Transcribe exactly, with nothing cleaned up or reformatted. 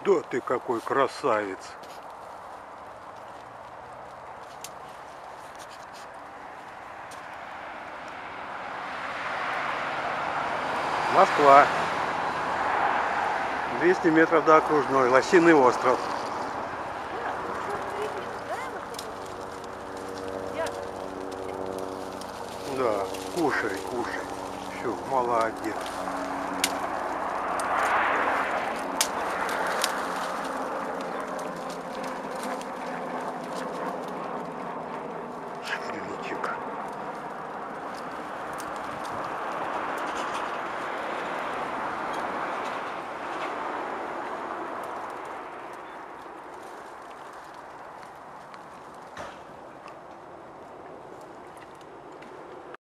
Да ты какой красавец! Москва. двести метров до окружной. Лосиный остров. Да, кушай, кушай. Все, молодец.